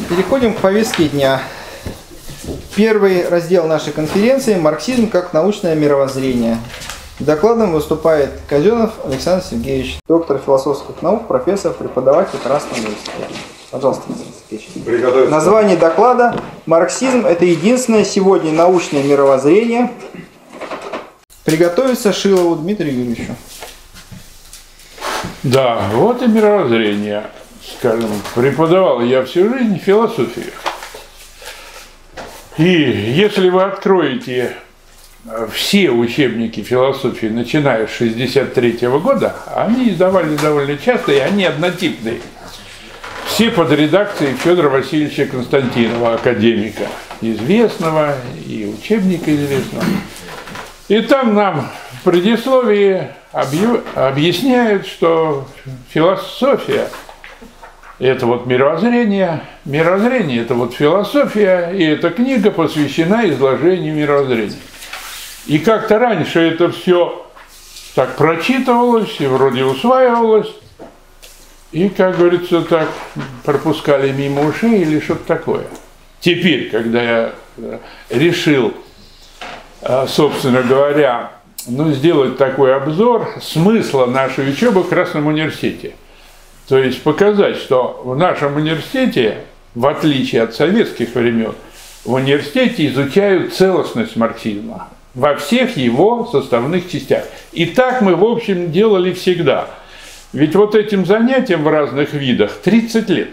Переходим к повестке дня. Первый раздел нашей конференции – «Марксизм как научное мировоззрение». Докладом выступает Казенов Александр Сергеевич, доктор философских наук, профессор, преподаватель Красного университета. Пожалуйста, Александр Сергеевич. Название доклада «Марксизм – это единственное сегодня научное мировоззрение». Приготовиться Шилову Дмитрию Юрьевичу. Да, вот и мировоззрение. Скажем, преподавал я всю жизнь философию. И если вы откроете все учебники философии, начиная с 1963 года, они издавались довольно часто, и они однотипные. Все под редакцией Федора Васильевича Константинова, академика, известного, и учебника известного. И там нам в предисловии объясняют, что философия – это вот мировоззрение, мировоззрение – это вот философия, и эта книга посвящена изложению мировоззрения. И как-то раньше это все так прочитывалось и вроде усваивалось, и, как говорится, так пропускали мимо ушей или что-то такое. Теперь, когда я решил, собственно говоря, сделать такой обзор смысла нашей учебы в Красном университете, то есть показать, что в нашем университете, в отличие от советских времен, в университете изучают целостность марксизма во всех его составных частях. И так мы, в общем, делали всегда. Ведь вот этим занятиям в разных видах 30 лет.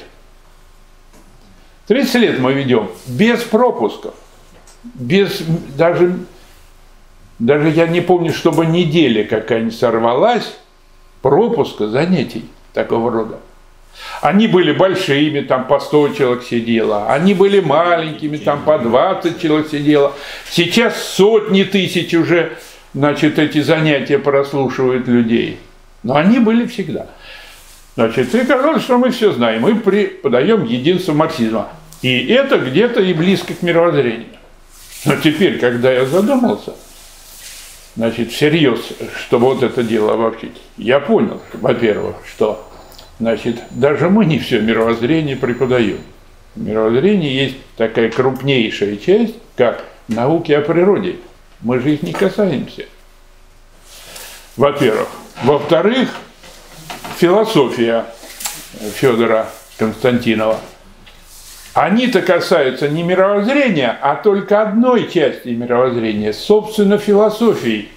30 лет мы ведем без пропусков, без даже я не помню, чтобы неделя какая-нибудь сорвалась пропуска занятий такого рода. Они были большими, там по 100 человек сидело, они были маленькими, там по 20 человек сидело. Сейчас сотни тысяч уже, значит, эти занятия прослушивают людей. Но они были всегда. Значит, и казалось, что мы все знаем, мы преподаем единство марксизма. И это где-то и близко к мировоззрению. Но теперь, когда я задумался, значит, всерьез, чтобы вот это дело обобщить, я понял, во-первых, что, значит, даже мы не все мировоззрение преподаем. В мировоззрении есть такая крупнейшая часть, как науки о природе. Мы же их не касаемся. Во-первых. Во-вторых, философия Федора Константинова. Они-то касаются не мировоззрения, а только одной части мировоззрения, собственно, философии.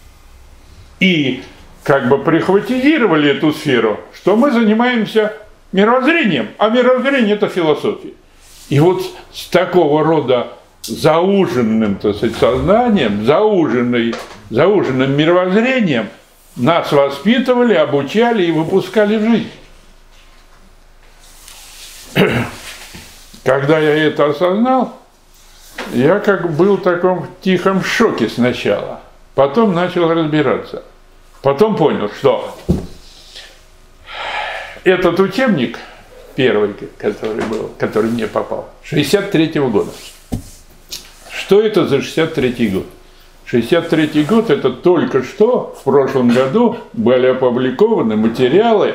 И как бы прихватизировали эту сферу, что мы занимаемся мировоззрением, а мировоззрение – это философия. И вот с такого рода зауженным, так сказать, сознанием, зауженным мировоззрением нас воспитывали, обучали и выпускали в жизнь. Когда я это осознал, я как был в таком тихом шоке сначала. Потом начал разбираться. Потом понял, что этот учебник, первый, который мне попал, 1963 года. Что это за 1963 год? 1963 год – это только что в прошлом году были опубликованы материалы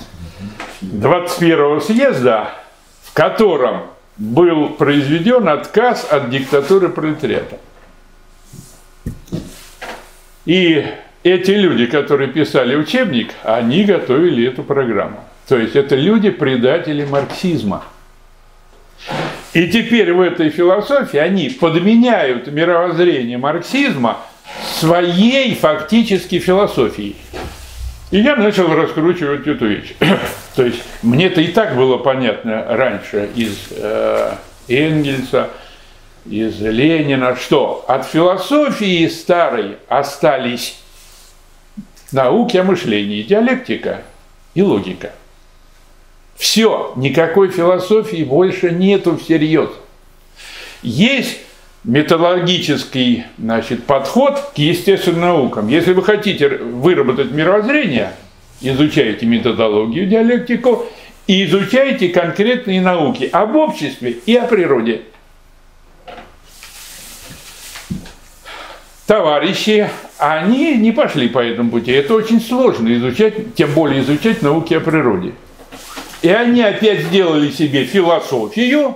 21-го съезда, в котором был произведен отказ от диктатуры пролетариата. И эти люди, которые писали учебник, они готовили эту программу. То есть это люди-предатели марксизма. И теперь в этой философии они подменяют мировоззрение марксизма своей фактически философией. И я начал раскручивать эту вещь. То есть мне-то и так было понятно раньше из Энгельса, из Ленина, что от философии старой остались науки о мышлении, диалектика и логика. Все, никакой философии больше нету всерьез. Есть методологический, значит, подход к естественным наукам. Если вы хотите выработать мировоззрение, изучайте методологию, диалектику и изучайте конкретные науки об обществе и о природе. Товарищи, они не пошли по этому пути. Это очень сложно изучать, тем более изучать науки о природе. И они опять сделали себе философию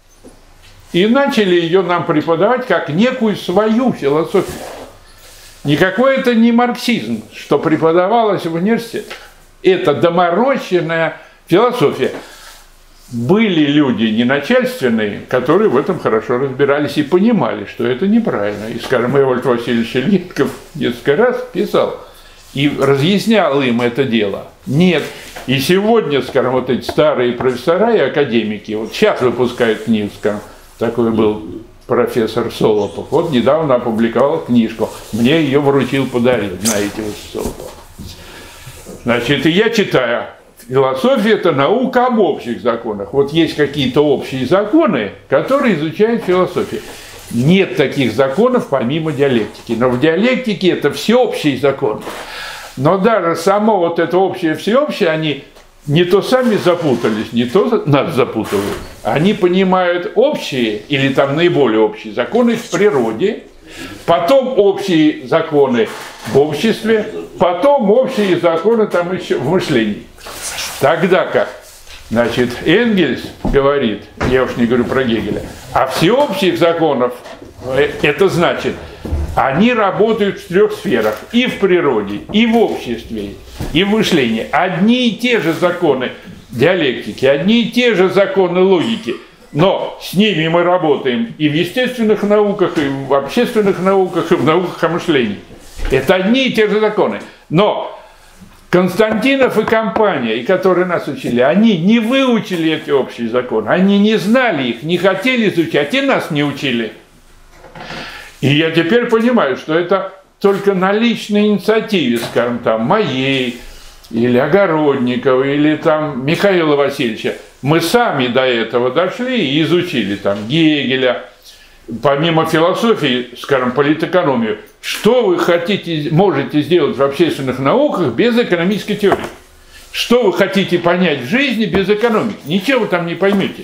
и начали ее нам преподавать как некую свою философию. Никакой это не марксизм, что преподавалось в университетах. Это доморощенная философия. Были люди неначальственные, которые в этом хорошо разбирались и понимали, что это неправильно. И, скажем, Эвальд Васильевич Ильинков несколько раз писал и разъяснял им это дело. Нет. И сегодня, скажем, вот эти старые профессора и академики, вот сейчас выпускают книгу, скажем, такой был профессор Солопов, вот недавно опубликовал книжку, мне ее вручил, подарил, знаете, вот Солопов. Значит, и я читаю. Философия – это наука об общих законах. Вот есть какие-то общие законы, которые изучает философия. Нет таких законов помимо диалектики. Но в диалектике это всеобщие законы. Но даже само вот это общее всеобщее, они не то сами запутались, не то нас запутывают. Они понимают общие или там наиболее общие законы в природе, потом общие законы в обществе, потом общие законы там еще в мышлении. Тогда как, значит, Энгельс говорит, я уж не говорю про Гегеля, а всеобщих законов, это значит, они работают в трех сферах, и в природе, и в обществе, и в мышлении. Одни и те же законы диалектики, одни и те же законы логики, но с ними мы работаем и в естественных науках, и в общественных науках, и в науках о мышлении. Это одни и те же законы, но Константинов и компания, и которые нас учили, они не выучили эти общие законы, они не знали их, не хотели изучать, и нас не учили. И я теперь понимаю, что это только на личной инициативе, скажем, там, моей, или Огородникова, или там Михаила Васильевича, мы сами до этого дошли и изучили там Гегеля, помимо философии, скажем, политэкономию. Что вы можете сделать в общественных науках без экономической теории? Что вы хотите понять в жизни без экономики? Ничего вы там не поймете.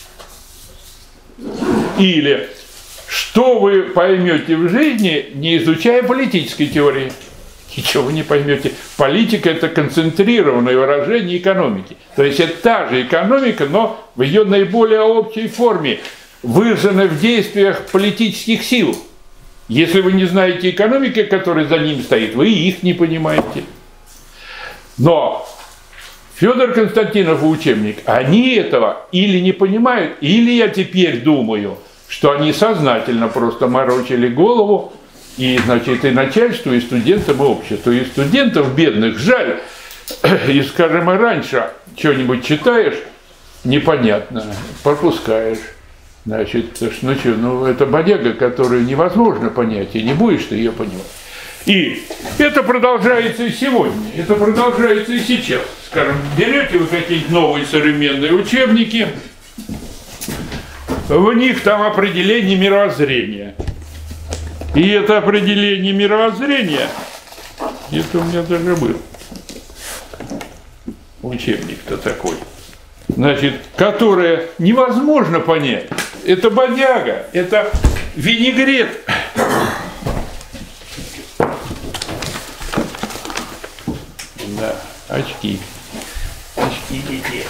Или что вы поймете в жизни, не изучая политической теории? Ничего вы не поймете. Политика – это концентрированное выражение экономики. То есть это та же экономика, но в ее наиболее общей форме, выражена в действиях политических сил. Если вы не знаете экономики, которая за ним стоит, вы их не понимаете. Но Федор Константинов и учебник, они этого или не понимают, или я теперь думаю, что они сознательно просто морочили голову, и, значит, и начальству, и студентам, и обществу. И студентов бедных жаль, и, скажем, и раньше что-нибудь читаешь, непонятно, пропускаешь. Значит, ну что, ну это бодяга, которую невозможно понять, и не будешь ты ее понимать. И это продолжается и сегодня, это продолжается и сейчас. Скажем, берете вы какие-то новые современные учебники, в них там определение мировоззрения. И это определение мировоззрения, это у меня даже был учебник-то такой, значит, которое невозможно понять. Это бодяга, это винегрет. Да, очки. Очки детей.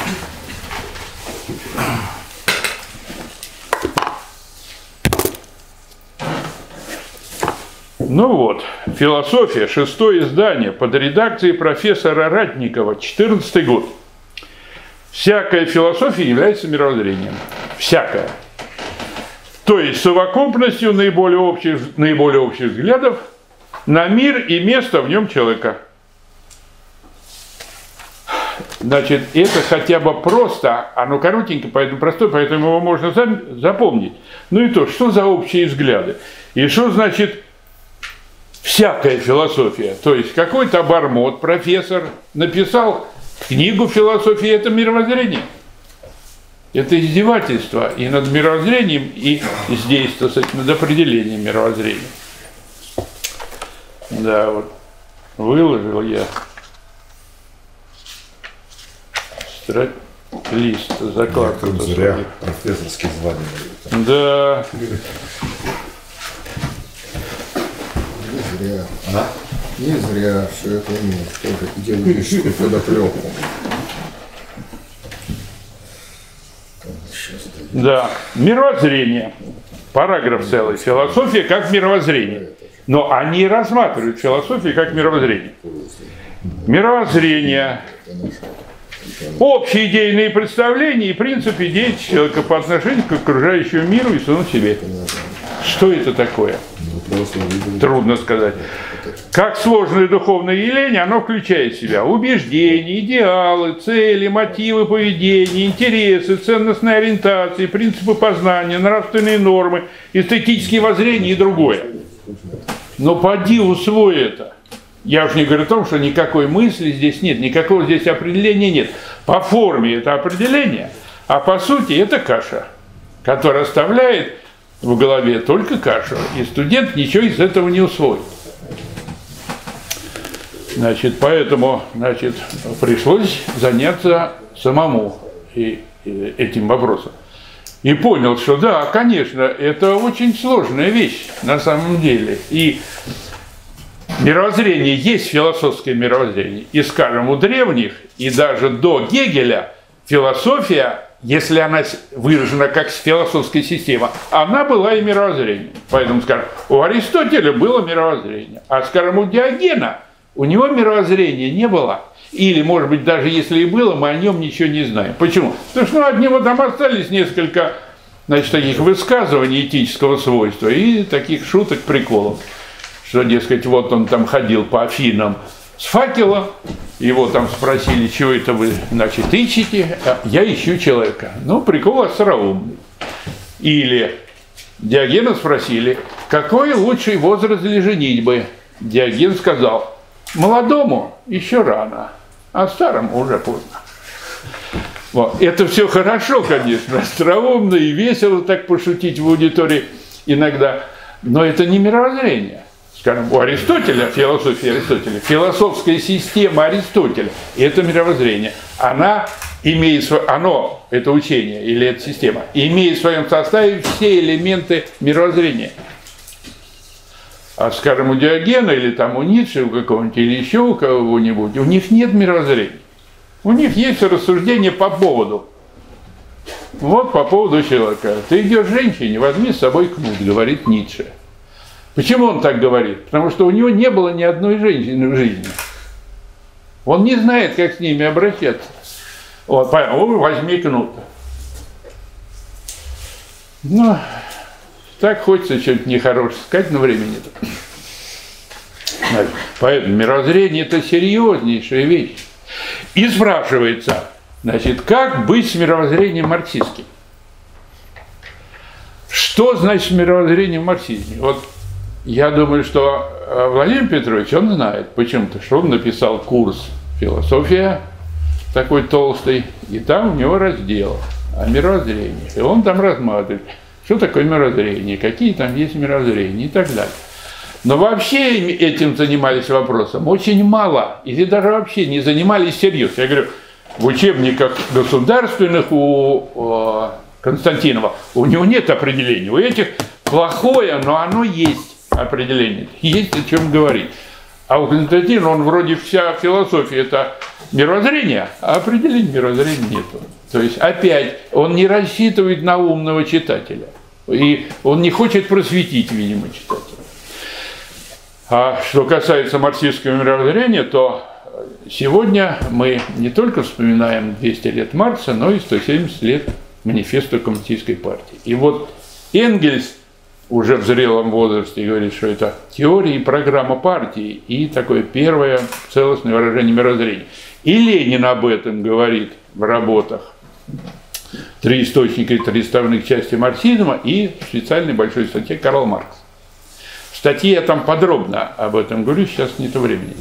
Ну вот, философия, 6-е издание, под редакцией профессора Ратникова, 14-й год. Всякая философия является мировоззрением. Всякая. То есть совокупностью наиболее общих взглядов на мир и место в нем человека. Значит, это хотя бы просто, оно коротенько, поэтому простое, поэтому его можно запомнить. Ну и то, что за общие взгляды? И что значит всякая философия? То есть какой-то обормот, профессор, написал книгу философии, это мировоззрение. Это издевательство и над мировоззрением, и здесь, так сказать, над определением мировоззрения. Да, вот, выложил я лист, закладку. Тут зря профессорские звания. Да. Не зря. А? Не зря все это у них тоже идеологическую подоплеку. Да, мировоззрение. Параграф целый. Философия как мировоззрение. Но они рассматривают философию как мировоззрение. Мировоззрение. Общие идейные представления и принципы деятельности человека по отношению к окружающему миру и самому себе. Что это такое? Трудно сказать. Как сложное духовное явление, оно включает в себя убеждения, идеалы, цели, мотивы поведения, интересы, ценностные ориентации, принципы познания, нравственные нормы, эстетические воззрения и другое. Но поди усвой это. Я уж не говорю о том, что никакой мысли здесь нет, никакого здесь определения нет. По форме это определение, а по сути это каша, которая оставляет в голове только кашу, и студент ничего из этого не усвоит. Значит, поэтому, пришлось заняться самому этим вопросом. И понял, что да, конечно, это очень сложная вещь на самом деле. И мировоззрение есть философское мировоззрение. И, скажем, у древних, и даже до Гегеля, философия, если она выражена как философская система, она была и мировоззрением. Поэтому, скажем, у Аристотеля было мировоззрение, а, скажем, у Диогена у него мировоззрения не было. Или, может быть, даже если и было, мы о нем ничего не знаем. Почему? Потому что от него там остались несколько, таких высказываний этического свойства и таких шуток, приколов. Что, дескать, вот он там ходил по Афинам с факелом, его там спросили, чего это вы, ищете, я ищу человека. Ну, прикол остроумный. Или Диогена спросили, какой лучший возраст для женитьбы? Диоген сказал, молодому еще рано, а старому уже поздно. Вот. Это все хорошо, конечно, остроумно и весело так пошутить в аудитории иногда, но это не мировоззрение. Скажем, у Аристотеля, философия Аристотеля, философская система Аристотеля, и это мировоззрение, она имеет, это учение или эта система, имеет в своем составе все элементы мировоззрения. А, скажем, у Диогена или там у Ницше, у какого-нибудь, или еще у кого-нибудь, у них нет мировоззрения. У них есть рассуждение по поводу. Вот по поводу человека. Ты идешь к женщине, возьми с собой кнут, говорит Ницше. Почему он так говорит? Потому что у него не было ни одной женщины в жизни. Он не знает, как с ними обращаться. Вот, поэтому возьми кнут. Ну, так хочется что-нибудь нехорошее сказать, но времени нет. Поэтому мировоззрение – это серьезнейшая вещь. И спрашивается, как быть с мировоззрением марксистским? Что значит мировоззрение в марксизме? Вот я думаю, что Владимир Петрович, он знает почему-то, что он написал курс «Философия», такой толстый, и там у него раздел о мировоззрении. И он там рассматривает, что такое мировоззрение, какие там есть мировоззрения и так далее. Но вообще этим занимались вопросом очень мало, или даже вообще не занимались всерьез. Я говорю, в учебниках государственных у Константинова у него нет определения. У этих плохое, но оно есть определение, есть о чем говорить. А у Константина, он вроде вся философия это мировоззрение, а определения мировоззрения нету. То есть опять он не рассчитывает на умного читателя. И он не хочет просветить, видимо, читателя. А что касается марксистского мировоззрения, то сегодня мы не только вспоминаем 200 лет Маркса, но и 170 лет манифеста Коммунистической партии. И вот Энгельс уже в зрелом возрасте говорит, что это теория и программа партии, и такое первое целостное выражение мировоззрения. И Ленин об этом говорит в работах «Три источника и три составных части марксизма» и в специальной большой статье «Карл Маркс». В статье я там подробно об этом говорю, сейчас нет времени.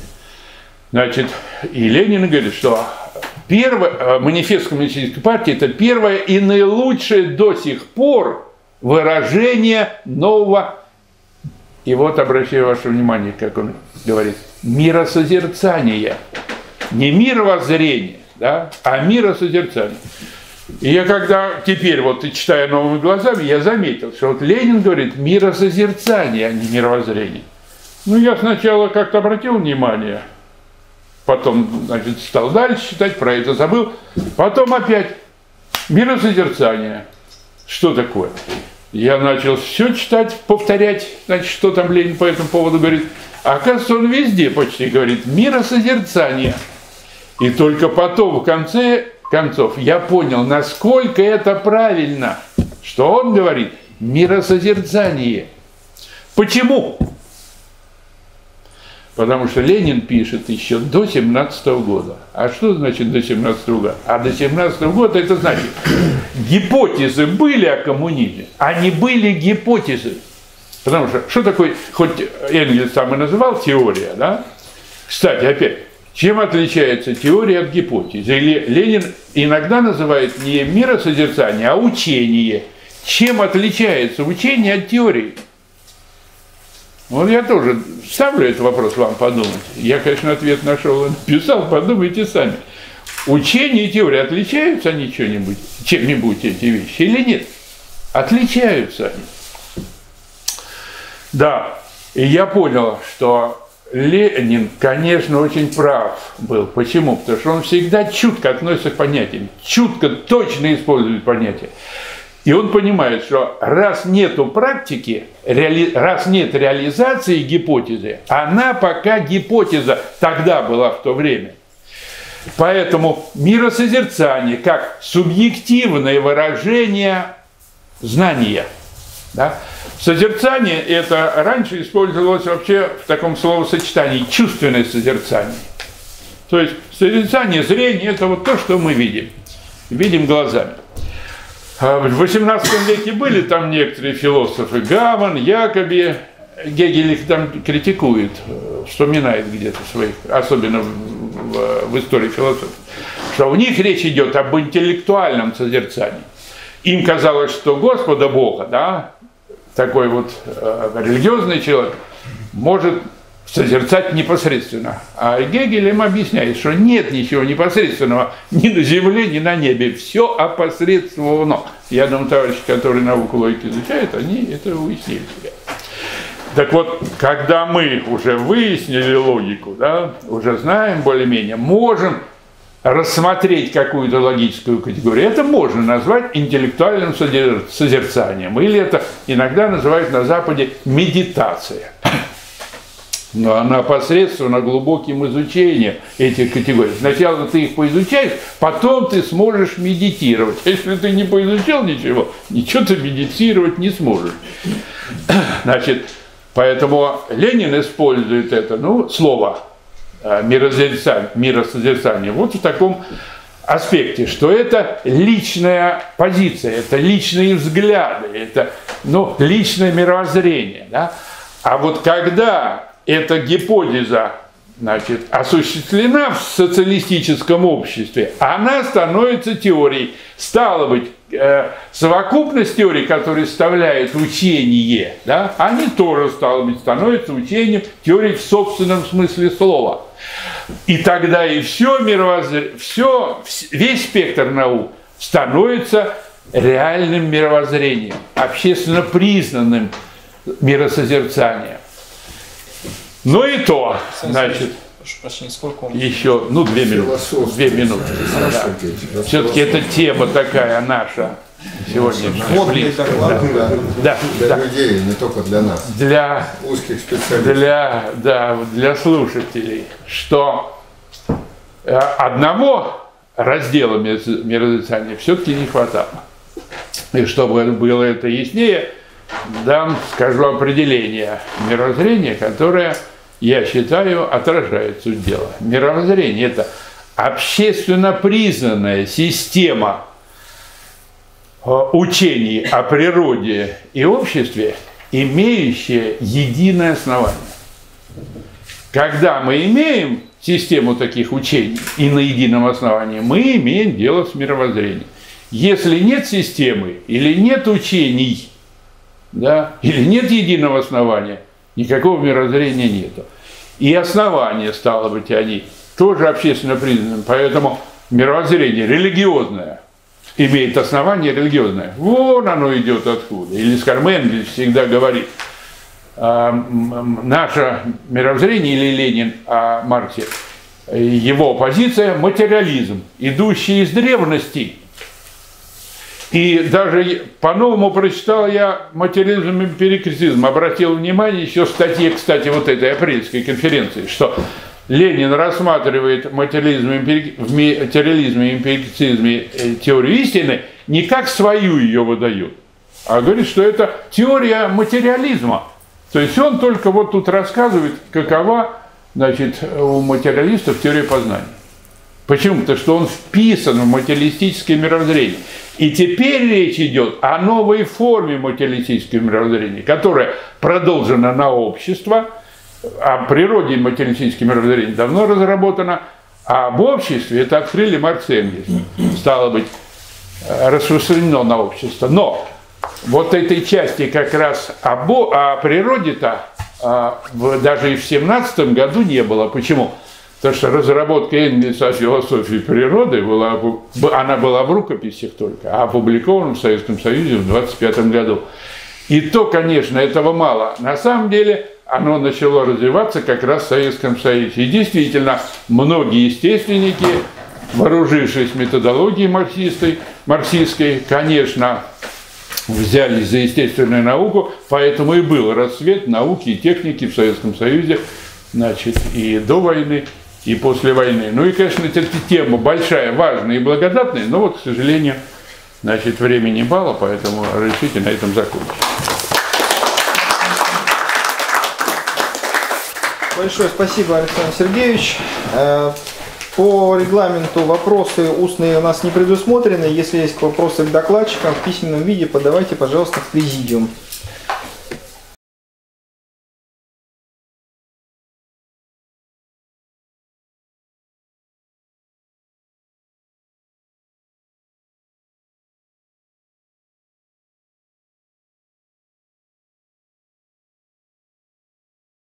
И Ленин говорит, что манифест Коммунистической партии – это первое и наилучшее до сих пор выражение нового, и вот обращаю ваше внимание, как он говорит, миросозерцания. Не мировоззрение, да, а миросозерцание. И я когда теперь вот читая новыми глазами, я заметил, что вот Ленин говорит миросозерцание, а не мировоззрение. Ну, я сначала как-то обратил внимание, потом, стал дальше читать, про это забыл, потом опять Миросозерцание. Что такое? Я начал все читать, повторять, значит, что там Ленин по этому поводу говорит. А оказывается, он везде почти говорит миросозерцание. И только потом, в конце концов, я понял, насколько это правильно, что он говорит миросозерцание. Почему? Потому что Ленин пишет еще до 17 года. А что значит до 17 года? А до 17 года это значит, гипотезы были о коммунизме, они были гипотезы. Потому что такое, хоть Энгельс там и называл теория, да? Кстати, опять, чем отличается теория от гипотезы? Или Ленин иногда называет не миросозерцание, а учение. Чем отличается учение от теории? Вот я тоже ставлю этот вопрос вам подумать. Я, конечно, ответ нашел и написал, подумайте сами. Учение и теория отличаются они чем-нибудь эти вещи или нет? Отличаются они. Да, и я понял, что Ленин, конечно, очень прав был. Почему? Потому что он всегда чутко относится к понятиям, чутко, точно использует понятия. И он понимает, что раз нету практики, раз нет реализации гипотезы, она пока гипотеза тогда была в то время. Поэтому миросозерцание как субъективное выражение знания. Да? Созерцание это раньше использовалось вообще в таком словосочетании чувственное созерцание. То есть созерцание, зрение это вот то, что мы видим глазами. В XVIII веке были там некоторые философы, Гамон, Якоби, Гегель их там критикует, вспоминает где-то своих, особенно в истории философии, что у них речь идет об интеллектуальном созерцании. Им казалось, что Господа Бога, да, такой вот религиозный человек, может созерцать непосредственно. А Гегель им объясняет, что нет ничего непосредственного ни на земле, ни на небе. Все опосредствовано. Я думаю, товарищи, которые науку логики изучают, они это уяснили себе. Так вот, когда мы уже выяснили логику, да, уже знаем более-менее, можем рассмотреть какую-то логическую категорию, это можно назвать интеллектуальным созерцанием. Или это иногда называют на Западе медитация. Но она посредственно глубоким изучением этих категорий. Сначала ты их поизучаешь, потом ты сможешь медитировать. Если ты не поизучал ничего ты медитировать не сможешь. Значит, поэтому Ленин использует это, слово миросозерцание вот в таком аспекте, что это личная позиция, это личные взгляды, это личное мировоззрение. Да? А вот когда эта гипотеза, значит, осуществлена в социалистическом обществе, она становится теорией. Стало быть, совокупность теорий, которые составляют учение, да, они тоже, стало быть, становятся учением теории в собственном смысле слова. И тогда и весь спектр наук становится реальным мировоззрением, общественно признанным миросозерцанием. Но и то, значит, еще, 2 минуты. 2 минуты. Да. Все-таки эта тема такая наша сегодняшняя. Для людей, не только для нас. Для узких специалистов. Для слушателей. Что одного раздела миросозерцания все-таки не хватало. И чтобы было это яснее, скажу определение мировоззрения, которое, я считаю, отражает суть дела. Мировоззрение – это общественно признанная система учений о природе и обществе, имеющая единое основание. Когда мы имеем систему таких учений и на едином основании, мы имеем дело с мировоззрением. Если нет системы или нет учений, да, или нет единого основания, никакого мировоззрения нету. И основания, стало быть, они тоже общественно признаны. Поэтому мировоззрение религиозное имеет основание религиозное. Вон оно идет откуда. Или Энгельс всегда говорит, наше мировоззрение, или Ленин о Марксе, его позиция – материализм, идущий из древности. И даже по-новому прочитал я материализм и эмпирицизм. Обратил внимание еще в статье, кстати, вот этой апрельской конференции, что Ленин рассматривает материализм и эмпирицизме теорию истины не как свою ее выдает, а говорит, что это теория материализма. То есть он только вот тут рассказывает, какова, значит, у материалистов теория познания. Почему? Потому что он вписан в материалистическое мировоззрение. И теперь речь идет о новой форме материалистического мировоззрения, которая продолжена на общество. О природе материалистического мировоззрения давно разработано, а об обществе это открыли Маркс и Энгельс. Стало быть, распространено на общество. Но вот этой части как раз о природе-то даже и в 1917 году не было. Почему? Потому что разработка Энгельса о философии природы она была в рукописях только, а опубликована в Советском Союзе в 1925 году. И то, конечно, этого мало. На самом деле оно начало развиваться как раз в Советском Союзе. И действительно, многие естественники, вооружившись методологией марксистской, конечно, взялись за естественную науку, поэтому и был расцвет науки и техники в Советском Союзе, значит, и до войны, и после войны. Ну и, конечно, эта тема большая, важная и благодатная, но вот, к сожалению, значит, времени мало, поэтому решите на этом закончить. Большое спасибо, Александр Сергеевич. По регламенту вопросы устные у нас не предусмотрены. Если есть вопросы к докладчикам в письменном виде, подавайте, пожалуйста, в президиум.